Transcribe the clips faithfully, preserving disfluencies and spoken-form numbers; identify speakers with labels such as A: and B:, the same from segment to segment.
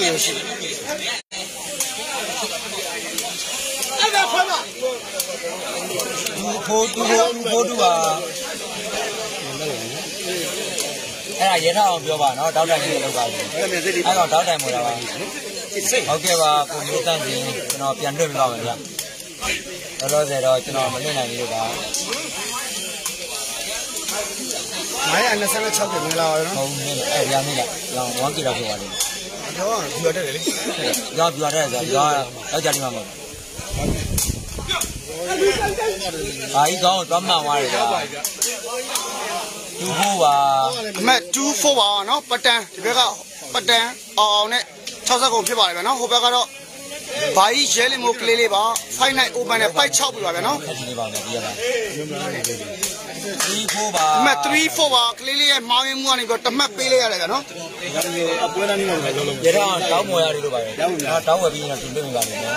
A: 有戏。拖拖拖住啊！哎呀，也差不多吧，然后招待你都搞定，哎个招待没了吧 ？OK 吧，我没担心，然后变准备吧问题。到时候再到，然后没来你就搞。
B: 哎呀，那三个炒给没了，
A: 炒没了，哎，两没了，两忘记了给我的。
B: 要要这里，
A: 要要这个，要要家里面嘛。啊，一搞专门玩的。two four 吧，
B: 唔係 two four ပါနော်ပတ်တန်းဒီဘက်ကပတ်တန်းအောင်အောင်နဲ့six zeroကုန်ဖြစ်ပါတယ်ဗျာနော်ဟိုဘက်ကတော့ဘာကြီးရဲလင်မိုးကလေးလေးပါfive nine open နဲ့ပိုက်sixပြပါဗျာနော်
A: ခက်ကြီးလေးပါမယ်ဒီရပါ three four ပါ
B: အမthree fourပါကလေးလေးရဲ့မောင်းရင်မှုကနေပြီးတော့တမတ်ပေးလိုက်ရတယ်ဗျာနော်အပွဲသားနေမှာလည်းလုံးလုံး
A: ရတော့တောင်းမွေရတယ်လို့ပါတယ်တောင်းဝယ်ပြီးရင်တင်ပြပါမယ်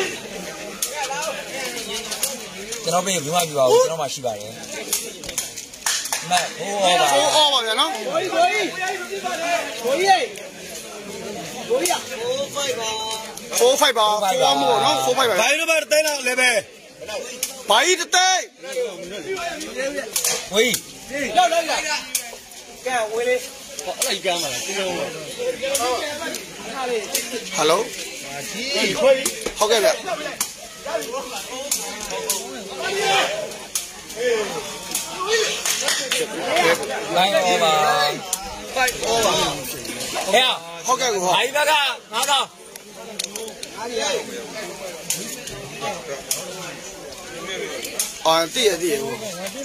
A: ကျွန်တော်ပြင်မြန်မာပြည်ပါဦးကျွန်တော်မှရှိပါတယ်မတ်ဟိုးပါ
B: four all ပါဗျာနော်ကိုကြီးကိုကြီးကိုကြီးကိုကြီးfour fiveပါ four five ပါ fourမို့နော် four five ပါဘာလို့ပါတိုင်းတော့လည်းပဲဘာကြီးတဲ့
A: ဝေး
B: လောက်လောက်ကဲဝေးလေးဟောအဲ့ဒီကမ်းပါလားဒီလိုဟယ်လိုဟုတ်ကဲ့ဗျ
A: Five over.
B: Five over.
A: Yeah.
B: ဟုတ်ကဲ့ကိုဟော
A: ဘာဘက်ကငါတော့
B: အော်တည့်ရတည့်ရကို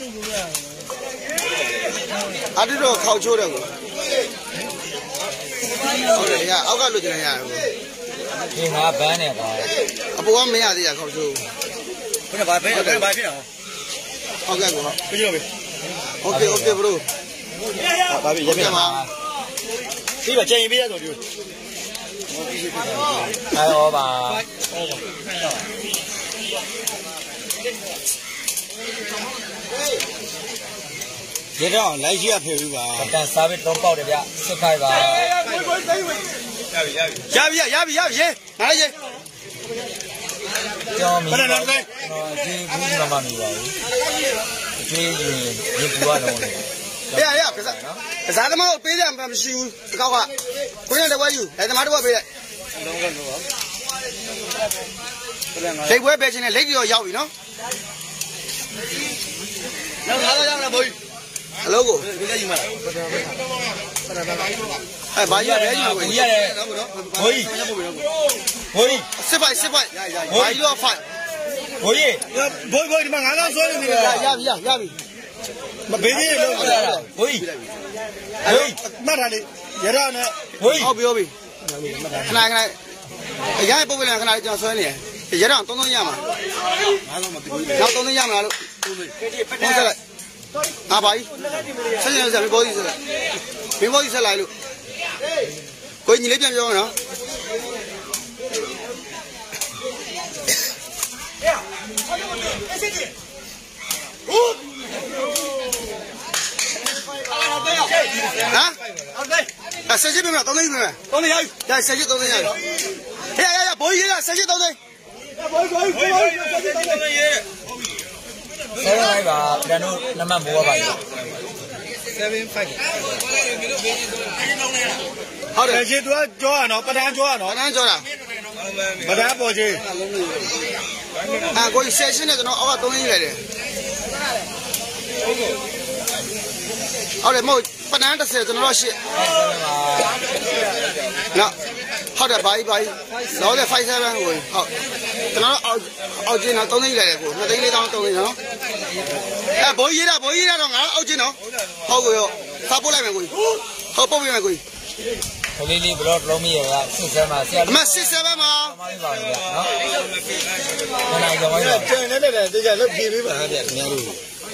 B: အဲ့ဒီတော့ခေါက်ချိုးတယ်ကိုဟုတ်တယ်ရအောက်ကလွတ်ကြနေရတယ်ကို
A: ဒီငါဘန်းနေပါ
B: အပေါ်ကမရသေးရခေါက်ချိုး
A: ဘယ်ဘာဘယ်ဘာဖြစ်အောင်
B: ဟုတ်ကဲ့ကိုဟော
A: ပြည့်ပြီ
B: Okay okay bro
A: ဘာဖြစ်ရပြမှာဒီပါချိန်ပေးရတော့ဒီအဲဟောပါ
B: ဒီတော့လိုက်ရှိရဖယ်ပြီပါ
A: တန်စားပြီးတော့ပေါက်တယ်ဗျစစ်ခိုက်ပါ
B: ရပြီရပြီရပြီရေနားလေးရေ
A: ကျော်မီဘယ်နဲ့လဲဒီဘူးမမမီပါဘူးဒီရင်ဒီပူရတော့လေ
B: ရရကစားကစားသမားကိုပေးကြမှာမရှိဘူးဒီကောက်ကကိုရတဲ့ဘွားယူအဲသမားတော့ပေးလိုက်လိတ်ပွဲပဲချင်းနဲ့လိတ်ကြောရောက်ပြီနော်နောက်လာတော့ရောက်လားဘိုးဟယ်လိုကိုဘယ်ကယူမလားအဲဘာကြီးလဲယူ
A: ကိုရတယ်ဘိုးကြီးဘိုးကြီး
B: စစ်ပိုက်စစ်ပိုက်ဘာကြီးတော့ဖိုက်
A: ဘိုးကြီး
B: ဘိုးဘိုးဒီမှာငါးလောက်ဆွဲနေတယ်ရပြီရရပြီမဘေးကြီးလို့
A: လာတာဘိုးကြီး
B: ဘိုးမှတ်တာလေရရနဲ့
A: ဘိုးကြီး
B: ဟုတ်ပြီဟုတ်ပြီခဏခဏအရင်ပုတ်ပြလိုက်ခဏလေးကြောင်ဆွဲနေရရတော့သုံးသုံးရမှာနောက်သုံးသုံးရမှာလို့ဟုတ်ဆက်လိုက်အာဘာကြီးဆက်ရဆက်ဘောကြီးဆက်လိုက်ဘင်းဘောကြီးဆက်လိုက်လို့ကိုညီလေးပြန်ပြောနော်ဟမ်ဆက်ကြည့်မယ်သုံးသိန်းမယ်သုံးသိန်းရပြီဒါဆက်ကြည့်သုံးသိန်းရပြီဟဲ့ရရဘိုးကြီးရဆက်ကြည့်သုံးသိန်းဘိုးဘိုးဘိုးဆက်ကြည့်သုံးသိန်းရ
A: ဆယ်ဖိုက်ပါပြန်တို့နံပါတ်မိုးပါပါ
B: seven fiveဟုတ်တယ်ခြေသူကကြောရနော်ပဒန်းကြောရနော်ပဒန်းကြောတာပဒန်းပေါ်ခြေအာကိုဆက်ရှင်းနေကျွန်တော်အောက်ကသုံးသိန်းလိုက်တယ်ဟုတ်တယ်မဟုတ်ပဒန်းတစ်ဆယ်ကျွန်တော်တော့ရှစ်နော်ဟုတ်တယ်ဘာကြီးဘာကြီးတော့လေfive sevenကိုဟုတ်ကျွန်တော်အောက်အောက်ကျင်းတော့သုံးသိန်းလိုက်တယ်ကိုနှစ်သိန်းလေးတောင်းသုံးသိန်းနော်အဲဘိုးကြီးရဘိုးကြီးရတော့ငါအောက်ကျင်းနော်ဟုတ်ကိုရောစားပို့လိုက်မယ်ကိုဟုတ်ပုတ်ပြမယ်ကို
A: ခလေးလေးဘလော့လုံးမရကစစ်စမ်းမှာဆရာ
B: မစစ်စမ်းမှာ
A: မပါဘူးဗျာနော်ခဏကြောင်းဝိုင်းပါ
B: ကျန်နေတဲ့တေချာလုတ်ပြေးပေးပါဗျာခင်ဗျားတို့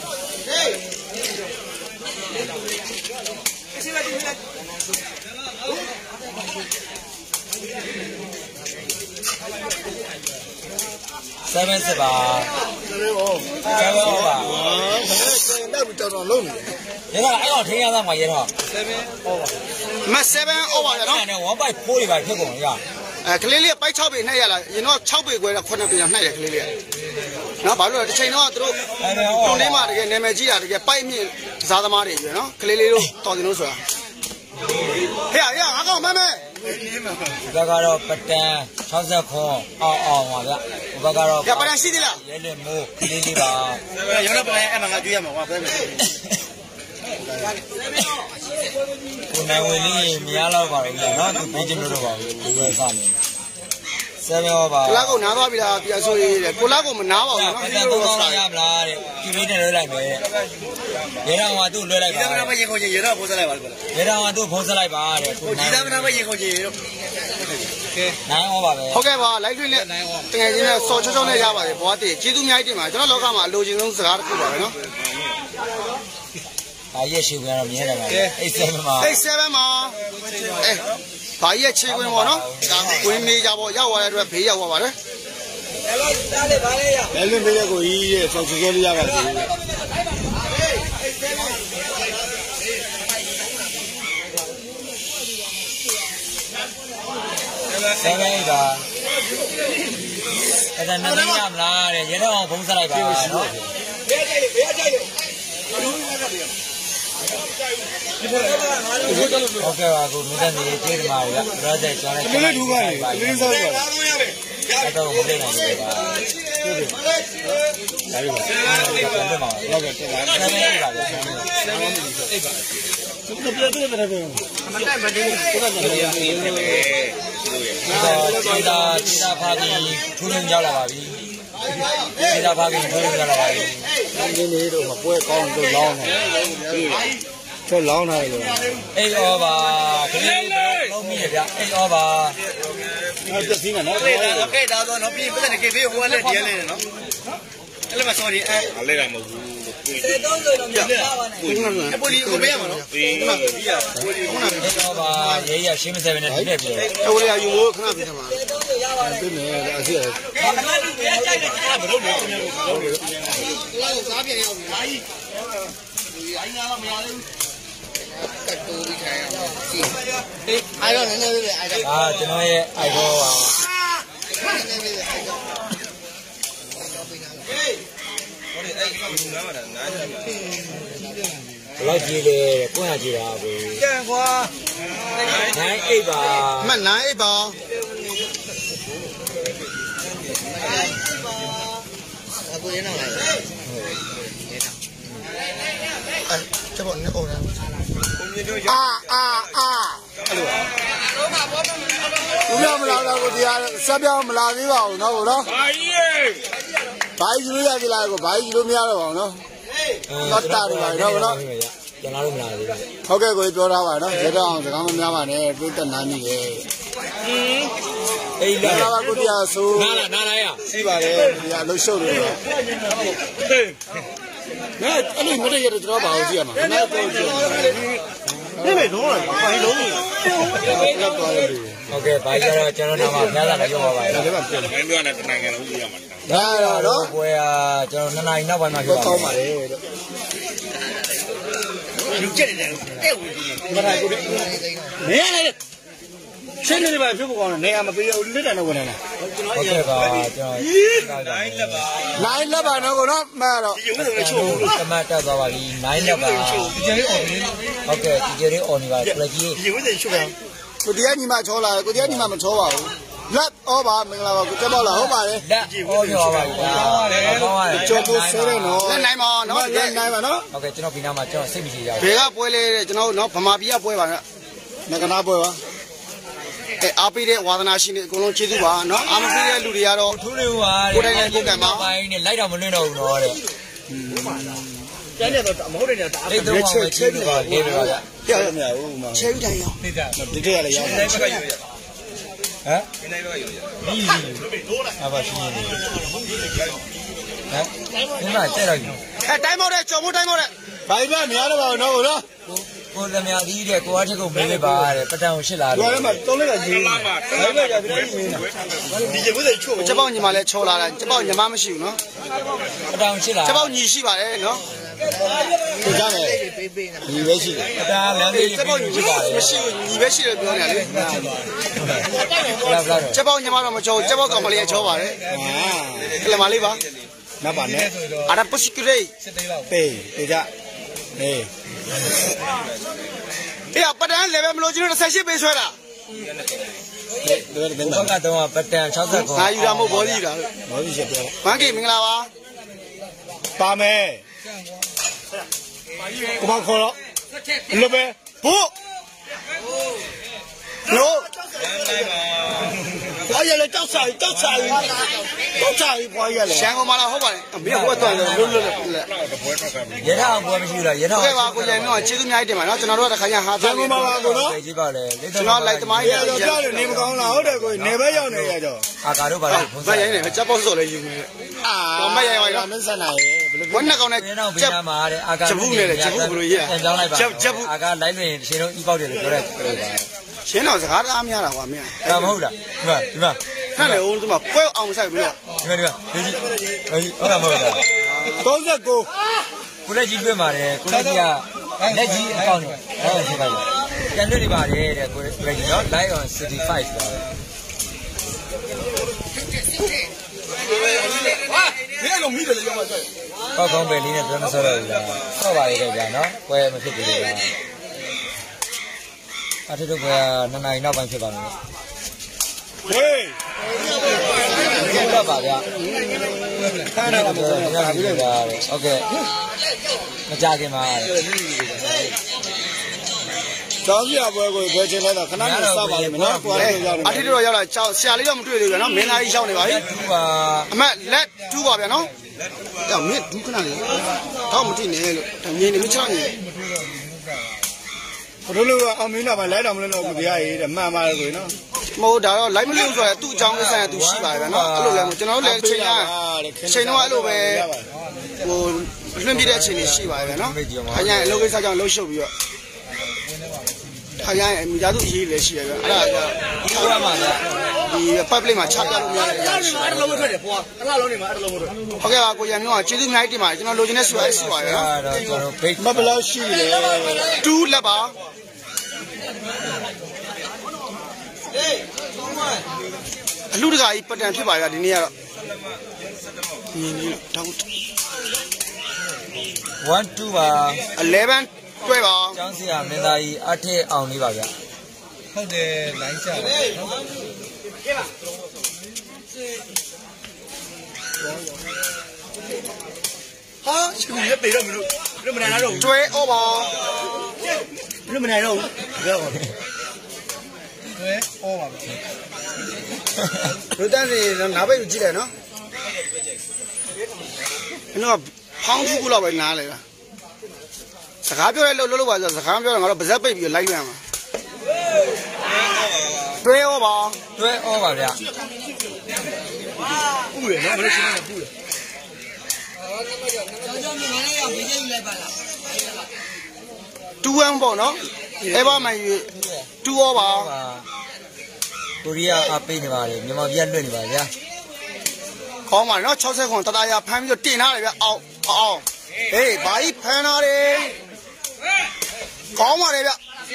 A: seven စစ်ပါ
B: seven oh
A: seven ohပါ
B: တော့တော်တော်လုံးနေ
A: တယ်ဒါကအဲ့တော့ထင်းရသားမှာရဲတော့
B: seven ohပါမက်7 over ရနော်
A: နဲ့one by four တွေပါဖြစ်ကုန်ရ
B: အဲကလေးလေးပိုက်6ပေနှိုက်ရလားရင်တော့6ပေခွဲတော့9ပေတော့နှိုက်တယ်ကလေးလေးနော်ဘာလို့လဲတစ်ချိန်တော့သူတို့တုံးလေးမှာတကယ်နာမည်ကြီးတာတကယ်ပိုက်မြင့်စားသမားတွေကြီးနော်ကလေးလေးတို့တော်တင်လို့ဆိုတာဟဲ့ရငါကောင်မမဲ
A: ဒီဘက်ကတော့ပတန်sixtyခွန်အောင်အောင်ပါဗျဒီဘက်ကတော့
B: ရပတန်ရှိသေးလား
A: ရဲလက်မိုးကလေးလေးပါ
B: ရုံးတော့ပတန်အဲ့မှာငါကြွေးရမှာကွာပဲမယ်
A: ကိုနိုင်ဝင်လေးမရတော့ပါဘူးနော်သူပြီးချင်းလို့တော့ပါဘူးဒီလိုစနေseven over
B: ကိုလာကိုနားသွားပြီလားပြန်ဆိုရေးတယ်ကိုလာကိုမနားပါဘူးနော်
A: ဒီလိုတော့ရမလားတဲ့ဒီလေးနဲ့လွှဲလိုက်မယ်ရေတော်ကသူ့လွှဲလိုက်ပါ
B: ဒီသားမရင်ခုန်ချင်းရေတော်ဖုံးဆက်လိုက်ပါလို့
A: ရေတော်ကသူ့ဖုံးဆက်လိုက်ပါတဲ့
B: ကိုဒီသားမရင်ခုန်ချင်းရေတော်
A: ကဲnine over ပဲ
B: ဟုတ်ကဲ့ပါလိုက်တွင်းနဲ့တကယ်ချင်းနဲ့စော်ချောချောနဲ့ရပါတယ်ဘွားတည်ကျေးဇူးအများကြီးတင်ပါကျွန်တော်လောကမှာအလိုချင်ဆုံးစကားတစ်ခုပါပဲနော်
A: ဘာရဲ့ရှေ့ဝင်တော့မြင်တယ်ပါeight sevenမှာ
B: eight sevenမှာအဲဘာရဲ့ခြေခွင်းပေါ့နော်ဒါကွင်းမေးကြပေါ့ရောက်သွားတဲ့အတွက်ဘေးရောက်သွားပါတယ်
A: ဘယ်လိုသားလေးပါလဲရ
B: ဘယ်လိုမေးရကိုကြီးရဲ့စော်ချောချောလေးရပါသေးတယ်
A: ဆယ်မိနစ်ကအဲ့ဒါနှစ်မိနစ်ရမလားတဲ့ရဲတော့အောင်ဖုံးဆက်လိုက်ပါနော်ဘေးကြိုက်လေဘေးကြိုက်လေโอเคပါကိုမြတ်နေကျေးဇူးပါဗျာဘရဒတ်ကျောင်းနဲ့
B: ကလေးထူပါလေကလေးစားပါ
A: အဲ့တော့မသိနိုင်ဘူးပါဟုတ်တယ်ဒါရီပါပြန်ပါဟုတ်ကဲ့တက်ပါဆက်နေပါဗျာအိတ်ပါသူတို့ပြတဲ့တဲ့ပဲအမတိုင်မတင်းကိုကလည်းရနေတယ်လေဒီဒါဒီဒါဖာကြီးထူးထူးရောက်လာပါပြီဒီဒါဖာကြီးထူးထူးရောက်လာပါပြီ
B: ဒီနေ့တော့မပွဲကောင်းတော့လောင်းတယ်ကျော်လောင်းထားတယ်လို့
A: အေးဩပါခလေးလုံးမိရဗျအေးဩပါ
B: ဟုတ်တယ်စီးမှာနော်
C: လေဒါတော့ကဲဒါတော့နော်ပြီးပတ်တဲ့ကေဘေးဟိုကလည်းဒီလေးနော်အဲ့လိုမှ sorry အဲ့
A: အလေးကမဟုတ်ဘူး
C: စေသုံးဆိုတော့ပြပါပါနဲ့အပိုလီကိုပေးရမှာနော်ဒီမှာပြီးရပိုလီခုနက
A: အေးဩပါရဲရရှင်းမစဲပဲနဲ့ဒီနဲ့ပြေ
B: အပိုလီကယူလို့ခဏပြေးတယ်မှာ
C: စေသုံးဆိုရပါတယ်
B: ပြေးမယ်အစီရ
C: ခဏတူပြကြိုက်တယ်ခဏမလုပ်နဲ့ခင်ဗျားတို့လုပ်တယ်လာလို့စားပြန်ရအောင်လာကြီးအိုင်းငါတော့မရသေးဘူးကတ်တူပြီးခိုင်းအောင်စီအဲ့တော့နည်းနည်းလေးပဲအဲ့တော့
A: အာကျွန်တော်ရဲ့အိုက်တော့ပါ
C: နည်းနည်းလေးပဲအဲ့တော့ဟေးဟိုဒီအဲ့ဒီငါမှနားတယ်
A: ဘလောက်ကြီးလဲကိုယ့်ဟာကြီးတာပဲ
C: ကျန်ခွာ
A: nine eightပါ
B: မှတ်nine eightပါ
C: အခုရအောင်လိုက်
B: အဲကျပေါ့နေအောင်လားအာအာအာအဲ့လိုဘူးမလာတော့ကိုတရားဆက်ပြောင်းမလာသေးပါဘူးနော်ကိုနော်
A: ဘာကြီးရေ
B: ဘာကြီးလို့ရကြလားကိုဘာကြီးလို့မရတော့ပါဘူးနော်တော့တာတယ်ပါတော့နော်
A: ကျွန်တော်တို့မလာသေးဘူး
B: ဟုတ်ကဲ့ကိုပြောထားပါနော်ရေတော့အောင်စကားမများပါနဲ့ပြတ်တက်နားမိတယ်
A: အေး
B: လာပါကိုတရားဆို
A: နားလားနားလားရ
B: ရှိပါတယ်တရားလှုပ်ရှုပ်နေတော့မဲအဲ့လိုမတည့်ရတော့ကျွန်တော်ဘာလို့ကြည့်ရမှာခဏတော့ကြည့်ရမှာနေမေလုံးလားဘာလုံးလဲလောက်သွားတယ်
A: ဟုတ်ကဲ့ဘာကြတော့ကျွန်တော်တော့များလာတော့ပြောပါပါ
B: ဒါလည်းမပြော
A: ဘူးမင်းပြောတဲ့တနိုင်ငံလုံးကြည့်ရမှာ
B: ဒါတော့
A: ဘွယ်ဟာကျွန်တော်နှစ်နာရီနောက်ပိုင်းမှာပြောပါ
B: ကောင်းပါလေလို့
C: လူကျက်တယ်တဲ့ဝင်ကြည့်
B: မထားကိုမင်းလည်းရှင်းနေပါပြုတ်ကောင်းတယ်နေရာမပေးဘူးလက်တန်တော့ဝင်လာ
A: ဟုတ်ကဲ့ပါကျွန်တော်
B: နိုင်လက်ပါနိုင်လက်ပါတော့ကိုတော့မှတော့
C: ဒီရုံးလည်းချို့
A: ဘူးတမတ်တက်သွားပါပြီနိုင်လက်ပါ
C: ဒီကျေးအော်နေ
A: ဟုတ်ကဲ့ဒီကျေးအော်နေပါပလက်ကြီး
C: ဒီရုံးလည်းချို့ပါ
B: ကိုတရားညီမချောလာကိုတရားညီမမချောပါဘူးလက်ဩပါမင်္ဂလာပါကိုကျမောက်လာဟုတ်ပါတယ်
A: လက်ဩပြောပါဘူးကောင်းပါတယ်ကောင်းပါတယ်
B: ကျော်ဖို့ဆဲတယ်နော်လက်နိုင်ပါနော်လက်နိုင်ပါနော်
A: ဟုတ်ကဲ့ကျွန်တော်ဒီနားမှာကျွန်တော်စိတ်မကြည်ရဘူး
B: ဘယ်ကပွဲလဲတဲ့ကျွန်တော်နော်ဗမာပြည်ကပွဲပါနဲ့ငကနာပွဲပါအဲအားပေးတဲ့ဝါသနာရှင်တွေအကုန်လုံးကျေးဇူးပါနော်အားမပေးတဲ့လူတွေကတော့
A: ထူးလေးပါ
B: ကိုယ်တိုင်လည်းကိုယ်ကံပါ
A: ပိုင်းနဲ့လိုက်တော့မလွင့်တော့ဘူးတော့တဲ့
C: ကျန်တဲ့တော့မဟုတ်တဲ့နေတာ
A: အဲ့တော့ချက်ချက်ပါလေးပါဗျာ
B: ပြရမရဘူးမှာ
C: ချဲတိုင်ရော
A: ဒီက
B: ဒီကရလည်းရောက်
C: တယ်ဘက်ကယူရ
A: ဟမ်
C: ဒီနိုင်ဘက်ကယူရ
A: ဒီအဘာရှင်းနေဟမ်ဒီမှာတဲ့တော့
B: အဲတိုင်းမောက်တဲ့ကြော်မိုးတိုင်းမောက်တဲ့ဘာကြီးများများတော့ပါတော့ကိုနော်
A: ကိုယ်သမ ्या ကြီးတဲ့ကိုအားထက်ကိုမေးလိုက်ပါတဲ့ပတန်ကိုရှစ်လာတယ်
B: ကိုယ်လည်းမတုံးလိုက်ကကြီးဘာလဲကြာဒီမင်းဒီကျဘုရားချို့ချက်ပေါက်ညီမလည်းချော်လာတယ်ချက်ပေါက်ညီမမရှိဘူးနော်
A: ပတန်ရှစ်လာ
B: ချက်ပေါက်ညီရှိပါတယ်နော်သူကြတယ်ညီပဲရှိတယ်
A: ဒါလမ်းလေး
B: ချက်ပေါက်ညီမရှိဘူးညီပဲရှိတယ်ပြောနေတယ်လေ
A: လာလာ
B: ချက်ပေါက်ညီမတော့မချောချက်ပေါက်ကောင်မလေးချောပါတယ်ကလမလေးပါနတ်ပါနဲ့အာရပစကလေးပေးတေကြအေးအေးပဒန်လေပဲမလို့ကျွန်တော်ဆက်ရှိပေးဆွဲတာ
A: ဘောကတော့ပတန်၆၀ခု
B: ငါယူတာမဟုတ်ဘောကြီးတာဘောကြီးချက်ပြောမန်းကြီးမင်္ဂလာပါပါမယ်ကမောင်ခေါ်တော့လွတ်ပဲဘို့လို့ဘာရလဲတောက်စားတောက်စားတောက်စားဘာရလဲရှန်ကုန်မလားဟုတ်ပါနဲ့မင်းကတော့လွတ်လွတ်လွတ်
A: ရထားအောင်ပွဲမရှိလားရထား
B: ဟုတ်ကဲ့ပါကိုရမျိုးကျေးဇူးများတင်ပါနော်ကျွန်တော်တို့ကတခါရဟာရှန်ကုန်မလားကိုနော်
A: ကြည့်ပါလေ
B: ကျွန်တော်လိုက်သမားကြီး
C: တော့ကြားလို့နေမကောင်းလားဟုတ်တယ်ကိုနေပဲရောက်နေရတော့
A: အာကာတို့ပါလေ
B: ဘယ်ရိုင်းနေချက်ပေါက်စော်လဲယူနေအာတော့မရိုင်းရိုင်းတော့မစနိုင်ဘယ်နှကောင်နဲ့
A: ချက်မှာတဲ့အာကာ
B: ချက်ဘူးနဲ့ချက်ဘူးဘယ်လိုရ
A: ပြန်ကြောင်းလိုက်ပါချက်ချက်ဘူးအာကာလိုက်လို့ရင်ရှင်တို့ဤပေါက်တယ်လို့ပြောတဲ့ပြောပါ
B: ရှင်းတော့စကားအားများတာကွာမင်း
A: အဲ့မဟုတ်လားဒီမှာဒီမှာ
B: ခက်လေဦးဒီမှာပွဲအောင်ဆိုင်ပြီးတော့
A: ဒီမှာဒီမှာဒီကြီးဟုတ်လားမဟုတ်လား
B: သုံးဆက်ကို
A: ကိုလက်ကြီးတွေ့ပါတယ်ကိုလက်ကြီးကလက်ကြီးအကောင့်နဲ့ဟုတ်ရှိပါလားပြန်တွေ့နေပါတယ်တဲ့ကိုလက်ကြီးနော် live on city five ပါပဲ
B: ဟာမင်းလုံးမိတယ်လေရောက်မှာ
A: ပေါ့ကောင်းပဲလေးနဲ့ပြောမစောတော့ဘူးလားဆော့ပါရဲ့ကြာနော်ပွဲမဖြစ်ဘူးလေအထက်တော့ကနှစ်နာရီနောက်ပိုင်းဖြစ်ပါမယ်ဟေးဟုတ်ပါဗျာခါတော့ဘယ်လိုလဲပြီးတော့ဟုတ်ကဲ့မကြခင်ပါ
B: ကျောင်းပြပွဲကိုပွဲချင်းလိုက်တော့ခဏနဲ့စပါလိမ့်မယ်နော်ကိုယ်ရောက်နေအထက်တော့ရောက်လာဆရာလေးတော့မတွေ့သေးဘူးနော်မင်းသားကြီးရောက်နေပါပြီ
A: တူပါ
B: အမက်လက်တူပါဗျာနော်ကြောက်မင်းဒုခဏလေးတော့မသိနဲ့လို့ငင်းနေမချောင်းနေဘယ်လိုအောင်မင်းတော့မလိုက်တော့မလို့တော့ကိုတရားရေးတဲ့မှန်ပါတယ်ကိုနော်မဟုတ်ဒါတော့လိုက်မလို့ဆိုရသူ့အကြောင်းကိစ္စကသူရှိပါရဲ့နော်အဲ့လိုလည်းကျွန်တော်တို့လည်းချိန်ရချိန်တော့အဲ့လိုပဲဟိုလွှင့်ပြတဲ့အချိန်ကြီးရှိပါရဲ့နော်ခရမ်းအလုပ်ကိစ္စကြောင့်လှုပ်ရှုပ်ပြီးတော့ခရမ်းမိသားစုအရေးလည်းရှိရပဲအဲ့ဒါက
A: ဒီကမှာ
B: ဒီ public မှာချပြလို့မရတဲ့အရာရှိတယ်အဲ့ဒါလုံးမထွက်တယ်ဘွာတစ်လားလုံးနေမှာအဲ့ဒါလုံးမထွက်ဟုတ်ကဲ့ပါကိုရံမျိုးကကျေးဇူးအများကြီးတင်ပါတယ်ကျွန်တော်လိုချင်တဲ့ဆွဲဆွဲပါရနော်
A: အဲ့တော့ကျွန်တော်ဘိတ်
B: မဘလောက်ရှိလဲတူးလက်ပါအလူတကာကြီးပတန်ဖြစ်ပါရဒီနေ့ကတော့မြင်ပြီးတော့
A: one two ပါ
B: elevenတွဲပါ
A: ကျောင်းဆရာမင်းသားကြီးအထက်အောင်လေးပါဗျဟုတ်တယ်လိုင်းချတယ်နော်
B: ဟာရှင်ရပေတော့မလို့ဘယ်မနိုင်တော့တွဲဩပါဘယ်မနိုင်တော့ဘယ်တော့တွဲဩပါလူတန်းစီနားပိတ်ကိုကြည့်လိုက်နော်ကျွန်တော်ဖောင်းခုလောက်ပဲနားလေလားစကားပြောရလို့လို့ပါဆိုစကားပြောတော့ငါတို့ပါဇက်ပိတ်ပြီးလိုက်ရမှာတွဲဩပါ
A: တွဲဩပါဗျာ
B: ပူရနော်မလို့ရှင်းနေပူရတူဝမ်းပေါ့နော်အဲပါမှယူတူဩပါ
A: ကိုရီးယားအပိတ်နေပါတယ်မြန်မာပြည်လွတ်နေပါဗျာ
B: ကောင်းပါနော်၆၀ခွန်တတရာဖမ်းပြီးတော့တင်ထားတယ်ဗျအောင်အောင်ဟေးဘာကြီးဖမ်းထားတယ်ကောင်းပါလေဗျ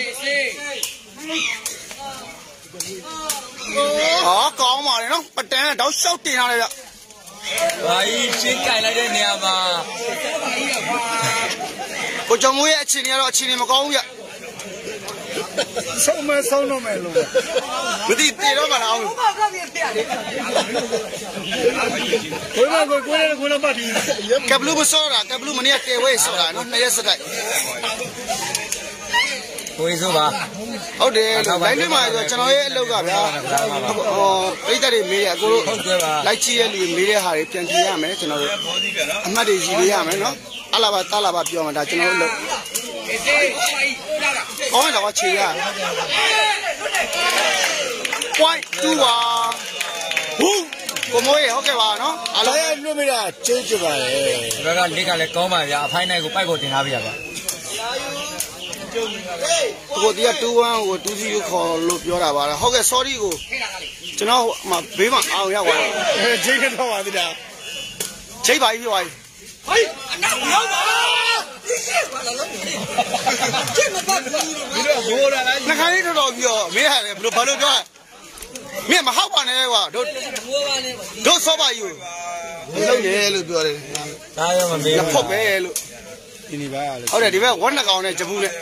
B: ဟာကောင်းပါလေနော်ပတန်တော့ရှောက်တင်ထားတယ်ဗျ
A: ဘာကြီးရှင်းကြိုင်လိုက်တဲ့နေရာမှာ
B: ကိုကျော်မိုးရဲ့အခြေအနေကတော့အခြေအနေမကောင်းဘူးဗျဆုံးမဆုံးတော့မယ်လို့မသိတေတော့မလားအောင်ဘာကပြပြတယ်ကိုမကိုကိုလည်းကိုလည်းပတ်ပြီးကဘလူးမစောတာကဘလူးမနေ့ကတေဝဲစောတာနော်နှစ်ရက်စတိုက်
A: ကိုရေးဆိုပါ
B: ဟုတ်တယ်လိုင်းလေးမှာဆိုကျွန်တော်ရဲ့အလုပ်ကဗျာဟောပိတ်သက်တွေမေးရအကိုတို့လိုက်ကြည့်ရလူမေးတဲ့ဟာတွေပြန်ကြည့်ရမယ်ကျွန်တော်တို့အမှတ်တွေယူပေးရမယ်နော်အလာပါတလာပါပြောမှာဒါကျွန်တော်တို့လုပ်ကောင်းတော့ချေရ point two ပါဟုတ်ကိုမိုးရေဟုတ်ကဲ့ပါနော်အားလုံးလွတ်မိတာကျေးဇူးပါတယ်
A: ဒီဘက်ကလက်ကလည်းကောင်းပါဗျာအဖိုင်းနိုင်ကိုပိုက်ကိုတင်ထားပြရပါ
B: ကိုဒီကtwo oneကိုtwo zeroခေါ်လို့ပြောတာပါဟုတ်ကဲ့ sorry ကိုကျွန်တော်ဟိုဘေးမှာအောင်ရောက်သွားတယ်ချိန်ကတော့ပါသေးတာချိန်ပါပြီပြောပါဟိုင်းအနောက်ရောက်ပါ那看你这老表，没啥的，不不了表。没嘛好玩的哇，都都少吧有。老年了表的。
A: 哪有嘛没有？
B: 那破白了。好的，这边我那搞呢，这不呢。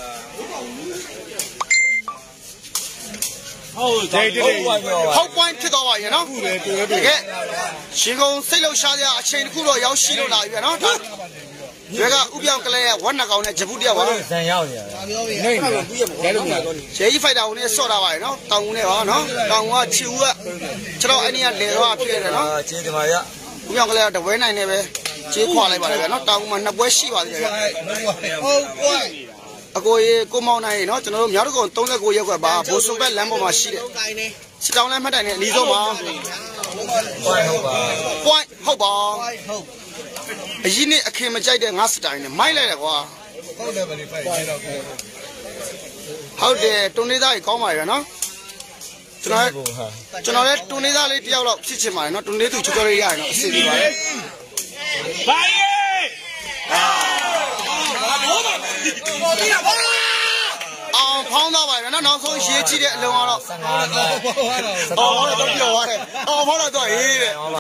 C: ဟုတ်တယ်တယ်
B: ဟောက်ပွိုင်းဖြစ်သွားပါရဲ့နော်တကယ်ရှင်ကုန်းစိတ်လှုပ်ရှားကြအချိန်တစ်ခုတော့ရောက်ရှိလို့လာပြီနော်ဒါရွက်ကဥပြောင်ကလေးဝက်နှကောင်နဲ့ဂျပူတယောက်ပါ
A: ဇန်ရောက်နေရတယ်
C: နေနေလဲလို့မရတော့
B: ဂျေကြီးဖိုက်တာကိုလည်းဆော့တာပါရဲ့နော်တောင်ဦးနဲ့ပါနော်တောင်ဦးကချီဦးကကျွန်တော်အဲ့ဒီကလေတော့ဖြစ်ရတယ်နော်
A: အာကျေးဇူးပါဗျ
B: ဥပြောင်ကလေးကတပွဲနိုင်နေပဲကျေးခွာလိုက်ပါတယ်ဗျနော်တောင်ဦးမှာနှစ်ပွဲရှိပါသေးတယ်ဗျ
C: ဟုတ်ကွာ
B: အကိုရေကိုမောင်နိုင်နော်ကျွန်တော်တို့မြောက်တကုံ၃၉ရက်ကွက်ပါဘိုးစုံဘက်လမ်းပေါ်မှာရှိတယ်စစ်တောင်းလမ်းမှတ်တိုင်နဲ့အနီးဆုံးပါ
A: ဟိုဟုတ်ပါ
B: point ဟုတ်ပါအရင်နေ့အခင်းမကြိုက်တဲ့ငါစတိုင်နဲ့မိုက်လိုက်တယ်ကွာဟုတ်တယ်ဗလီဖိုက်တော့ဟုတ်တယ်တွန်နေသားကြီးကောင်းပါရဲ့နော်ကျွန်တော်ကျွန်တော်လည်းတွန်နေသားလေးတယောက်တော့ဖြစ်ချင်ပါတယ်နော်တွန်နေသူချော်ရရရနော်အစီအစဉ်ပါတယ်ဘာရေးအောင်ဖောင်းသွားပါရဲ့နော်နောက်ဆုံးရေးကြည့်တဲ့အလုံးကတော့
A: ဆန်ငါးတော့
B: အော်တော့ပြောရတယ်အော်ဖောင်းတော့ဟေးတဲ့